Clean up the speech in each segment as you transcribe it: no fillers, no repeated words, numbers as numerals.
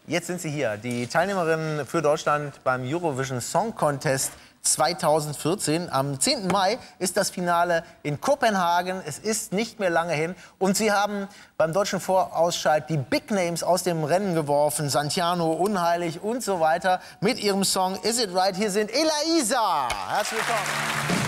Jetzt sind sie hier, die Teilnehmerinnen für Deutschland beim Eurovision Song Contest 2014. Am 10. Mai ist das Finale in Kopenhagen. Es ist nicht mehr lange hin. Und sie haben beim deutschen Vorausscheid die Big Names aus dem Rennen geworfen. Santiano, Unheilig und so weiter. Mit ihrem Song Is It Right? Hier sind Elaiza. Herzlich willkommen.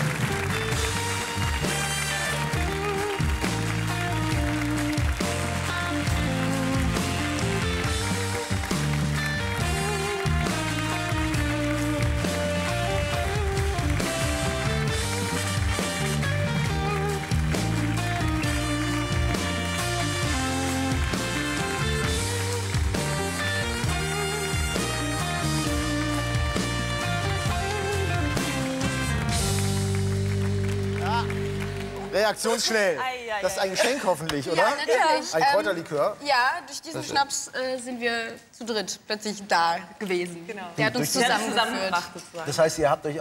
Reaktionsschnell. Das ist ein Geschenk hoffentlich, oder? Ja, natürlich. Ein Kräuterlikör. Ja, durch diesen Schnaps sind wir zu dritt plötzlich da gewesen. Genau. Der hat uns zusammengeführt. Das heißt, ihr habt euch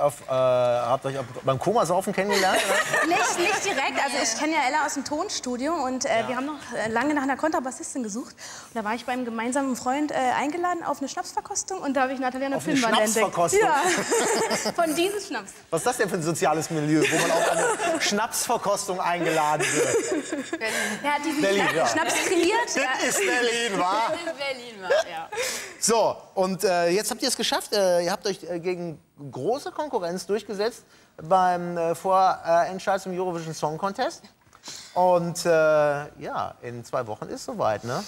beim Komasaufen kennengelernt? Oder? Nicht direkt. Also ich kenne ja Ella aus dem Tonstudio und wir haben noch lange nach einer Kontrabassistin gesucht. Und da war ich beim gemeinsamen Freund eingeladen auf eine Schnapsverkostung und da habe ich Natalia eine Filmband entdeckt. Schnapsverkostung? Ja, von diesem Schnaps. Was ist das denn für ein soziales Milieu, wo man auf eine Schnapsverkostung eingeladen wird? Er hat diesen Berlin, ja. Schnaps kreiert. Das ist Berlin, wa? Berlin war, ja. So, und jetzt habt ihr es geschafft. Ihr habt euch gegen große Konkurrenz durchgesetzt beim Vorentscheid zum Eurovision Song Contest. Und ja, in 2 Wochen ist soweit, ne?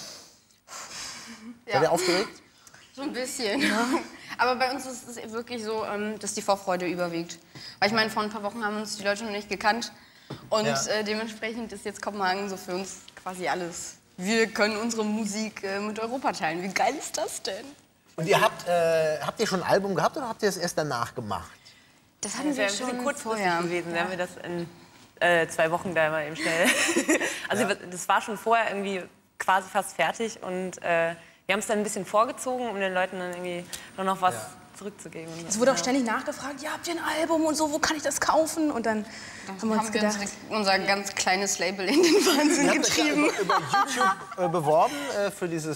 Ja. Seid ihr aufgeregt? So ein bisschen. Ja. Aber bei uns ist es wirklich so, dass die Vorfreude überwiegt. Weil ich meine, vor ein paar Wochen haben uns die Leute noch nicht gekannt. Und dementsprechend ist jetzt Kopenhagen so für uns quasi alles. Wir können unsere Musik mit Europa teilen. Wie geil ist das denn? Und ihr habt ihr schon ein Album gehabt oder habt ihr es erst danach gemacht? Das hatten wir schon kurzfristig vorher gewesen. Da haben wir das in 2 Wochen da mal eben schnell. Also das war schon vorher irgendwie quasi fast fertig und wir haben es dann ein bisschen vorgezogen, um den Leuten dann irgendwie noch was zurückzugeben. Es wurde auch ständig nachgefragt, ja, habt ihr ein Album und so, wo kann ich das kaufen? Und dann haben wir uns gedacht... unser ganz kleines Label in den Wahnsinn getrieben. Über YouTube beworben für diese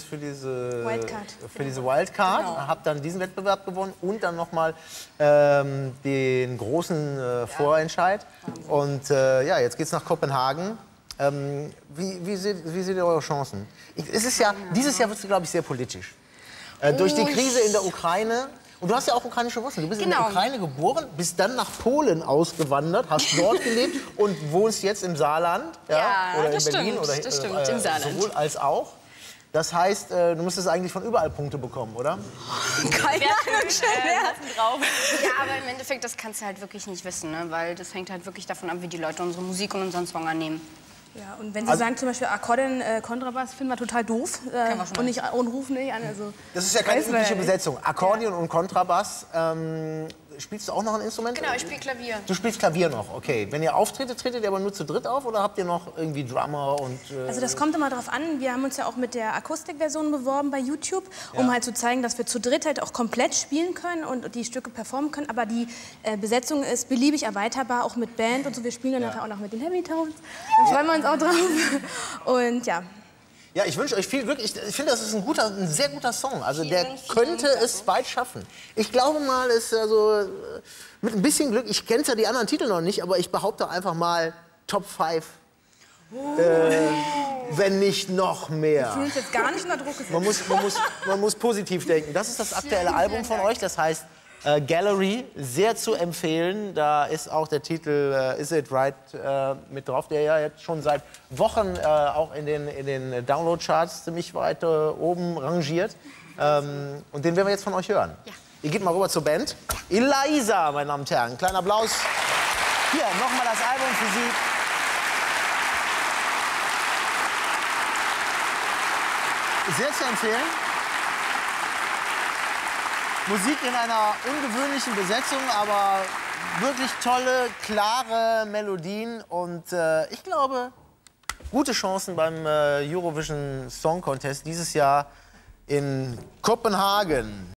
Wildcard. Genau. Habt dann diesen Wettbewerb gewonnen und dann nochmal den großen Vorentscheid. Und ja, jetzt geht's nach Kopenhagen. Wie seht ihr eure Chancen? Es ist ja, dieses Jahr wird es, glaube ich, sehr politisch. Durch die Krise in der Ukraine. Und du hast ja auch ukrainische Wurzeln. Du bist in der Ukraine geboren, bist dann nach Polen ausgewandert, hast dort gelebt und wohnst jetzt im Saarland. Ja, oder das in Berlin, stimmt. oder, Das stimmt, im Saarland. Sowohl als auch. Das heißt, du müsstest eigentlich von überall Punkte bekommen, oder? Keine Ahnung, drauf. Ja, aber im Endeffekt, das kannst du halt wirklich nicht wissen, ne? Weil das hängt halt wirklich davon ab, wie die Leute unsere Musik und unseren Song annehmen. Ja, und wenn Sie sagen zum Beispiel Akkordeon, Kontrabass, finden wir total doof und rufen nicht an. Also, das ist ja keine übliche Besetzung. Akkordeon und Kontrabass. Spielst du auch noch ein Instrument? Genau, ich spiele Klavier. Du spielst Klavier noch, okay. Wenn ihr auftretet, tretet ihr aber nur zu dritt auf oder habt ihr noch irgendwie Drummer und... Also das kommt immer drauf an. Wir haben uns ja auch mit der Akustikversion beworben bei YouTube, um halt zu zeigen, dass wir zu dritt halt auch komplett spielen können und die Stücke performen können. Aber die Besetzung ist beliebig erweiterbar, auch mit Band und so. Wir spielen dann nachher auch noch mit den Heavy Tones. Da freuen wir uns auch drauf. Und ja. Ja, ich wünsche euch viel Glück. Ich finde, das ist ein sehr guter Song. Also der könnte es weit schaffen. Ich glaube mal, ist also mit ein bisschen Glück, ich kenne ja die anderen Titel noch nicht, aber ich behaupte einfach mal Top 5. Wenn nicht noch mehr. Ich fühle mich jetzt gar nicht unter Druck gesetzt. Man muss positiv denken. Das ist das aktuelle Album von euch, das heißt Gallery, sehr zu empfehlen. Da ist auch der Titel Is It Right mit drauf, der ja jetzt schon seit Wochen auch in den Download-Charts ziemlich weit oben rangiert. Und den werden wir jetzt von euch hören. Ja. Ihr geht mal rüber zur Band. Elaiza, meine Damen und Herren. Kleiner Applaus. Hier, nochmal das Album für Sie. Sehr zu empfehlen. Musik in einer ungewöhnlichen Besetzung, aber wirklich tolle, klare Melodien. Und ich glaube, gute Chancen beim Eurovision Song Contest dieses Jahr in Kopenhagen.